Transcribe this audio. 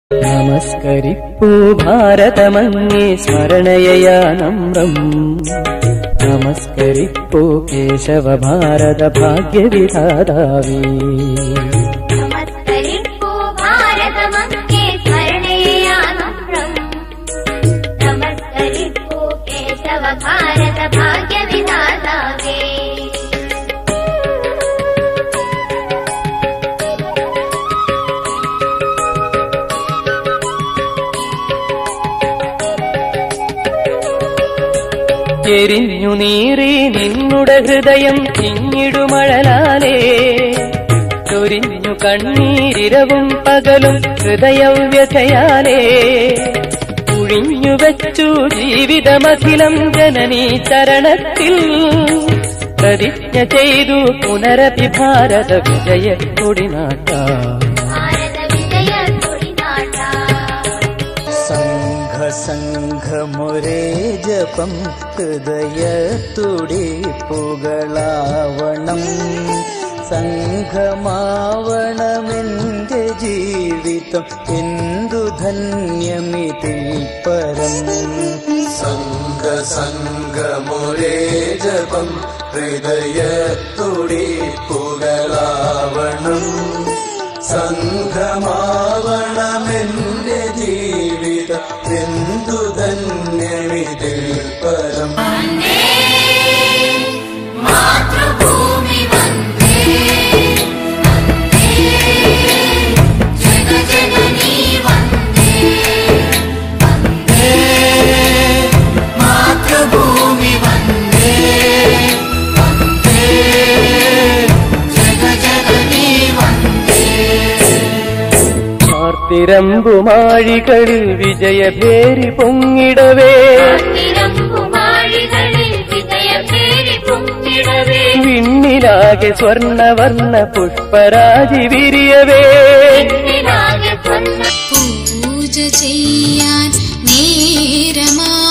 നമസ്കരിപ്പൂ ഭാരതമങ്ങേ സ്മരണയയാ നമ്രം. നമസ്കരിപ്പൂ കേശവ ഭാരത ഭാഗ്യവിധാതാവേ. നമസ്കരിപ്പൂ ഭാരതമങ്ങേ സ്മരണയയാ നമ്രം. നമസ്കരിപ്പൂ കേശവ ഭാരത ഭാഗ്യവിധാതാവേ. എരിഞ്ഞു നീറി നിന്നുടെ ഹൃദയം ചിഞ്ഞിടുമഴലാലേ. ചൊരിഞ്ഞു കണ്ണീരിരവും പകലും ഹൃദയവ്യഥയാലേ. ഒഴിഞ്ഞു വെച്ചു ജീവിതമഖിലം ജനനീ ചരണത്തിൽ. പ്രതിജ്ഞ ചെയ്തു പുനരപി ഭാരത വിജയ കൊടിനാട്ട. സംഘമൊരേ ജപം ഹൃദയത്തുടിപ്പുകളാവണം. സംഘമാവണമെന്റെ ജീവിതം എന്തു ധന്യമിതിൽ പരം. സംഘമൊരേ ജപം ഹൃദയത്തുടിപ്പുകളാവണം. സംഘമാവണമെന്റെ ജീവിതം എന്തു ധന്യമിതിൽ പരം. മാതൃഭൂമി വന്ദേ ജനജനനീ വന്ദേ. മാതൃഭൂമി വന്ദേ ജനജനനീ വന്ദേ. തിരമ്പുമാഴികളിൽ വിജയഭേരി പൊങ്ങിടവേ. വിണ്ണിലാകെ സ്വർണവർണ്ണ പുഷ്പരാജി വിരിയവേ. പൂജ ചെയ്യാൻ നേരമാ